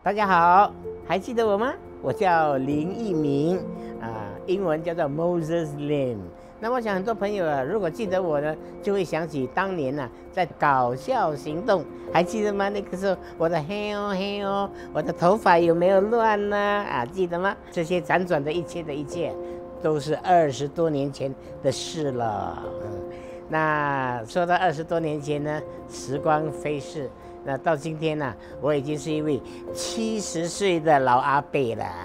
大家好，还记得我吗？我叫林一鸣英文叫做 Moses Lim。那我想很多朋友如果记得我呢，就会想起当年在搞笑行动，还记得吗？那个时候我的嘿哦，我的头发有没有乱呢？记得吗？这些辗转的一切，都是20多年前的事了。那说到20多年前呢，时光飞逝。那到今天呢，我已经是一位70岁的老阿伯了。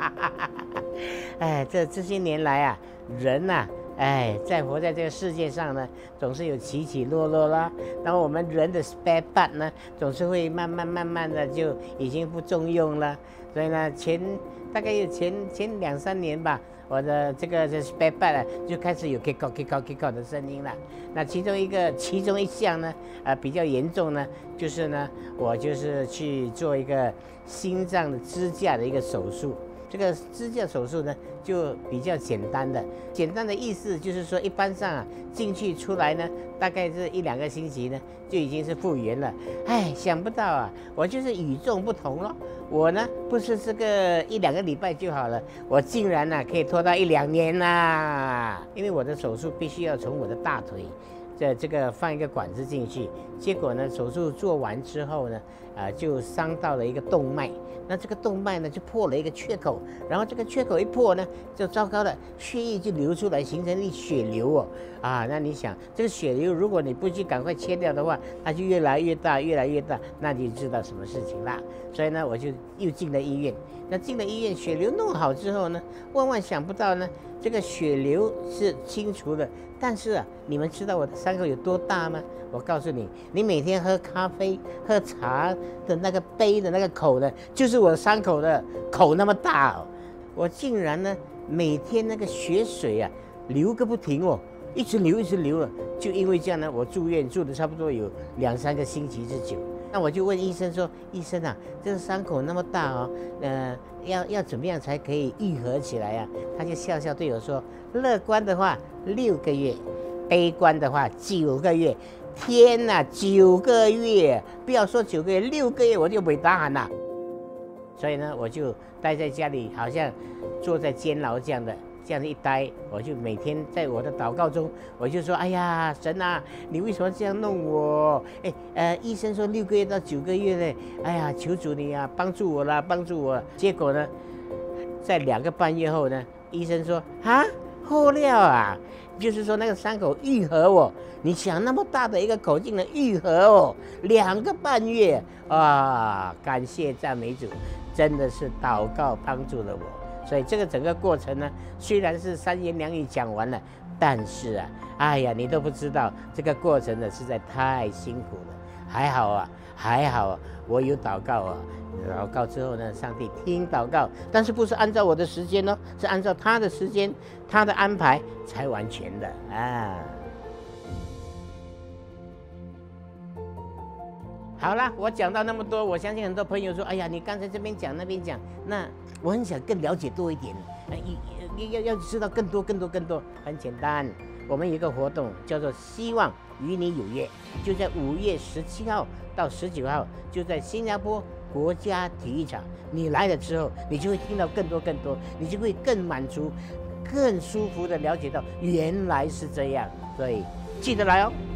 这些年来人在活在这个世界上呢，总是有起起落落啦。然后我们人的 spare part 呢，总是会慢慢的就已经不中用了。所以呢，大概有前2-3年吧，我的这个 spare part 就开始有 kick 的声音了。那其中一项呢，比较严重呢，就是呢，我就是去做一个心脏的支架的一个手术。这个支架手术呢，就比较简单的意思就是说，一般上进去出来呢，大概是1-2个星期呢，就已经是复原了。想不到我就是与众不同咯。我呢，不是这个1-2个礼拜就好了，我竟然可以拖到1-2年啦！因为我的手术必须要从我的大腿这个放一个管子进去，结果呢，手术做完之后呢，就伤到了一个动脉。那这个动脉呢，就破了一个缺口，然后这个缺口一破呢，就糟糕了，血液就流出来，形成一血流那你想，这个血流如果你不去赶快切掉的话，它就越来越大，那你就知道什么事情啦。所以呢，我就又进了医院。那进了医院，血流弄好之后呢，万想不到呢，这个血流是清除了，但是你们知道我的伤口有多大吗？我告诉你，你每天喝咖啡、喝茶的那个杯的那个口呢，就是我的伤口的口那么大我竟然呢，每天那个血水流个不停一直流了。就因为这样呢，我住院住的差不多有2-3个星期之久。那我就问医生说：“医生这个伤口那么大要怎么样才可以愈合起来他就笑笑对我说：“乐观的话6个月，悲观的话9个月。”天哪，9个月！不要说9个月，6个月我就没大喊了。所以呢，我就待在家里，好像坐在监牢这样的一待，我就每天在我的祷告中，我就说：“哎呀，神你为什么这样弄我？医生说6个月到9个月嘞，哎呀，求主你帮助我啦，帮助我。”结果呢，在2个半月后呢，医生说：“好了就是说那个伤口愈合你想那么大的一个口竟能愈合2个半月感谢赞美主，真的是祷告帮助了我。所以这个整个过程呢，虽然是3言2语讲完了，但是你都不知道这个过程呢实在太辛苦了。还好我有祷告祷告之后呢，上帝听祷告，但是不是按照我的时间是按照他的时间，他的安排才完全的好啦，我讲到那么多，我相信很多朋友说：“哎呀，你刚才这边讲那边讲，那我很想更了解多一点，要知道更多。”很简单，我们有一个活动叫做“希望与你有约”，就在5月17号到19号，就在新加坡国家体育场。你来了之后，你就会听到更多，你就会更满足、更舒服的了解到原来是这样。所以记得来哦。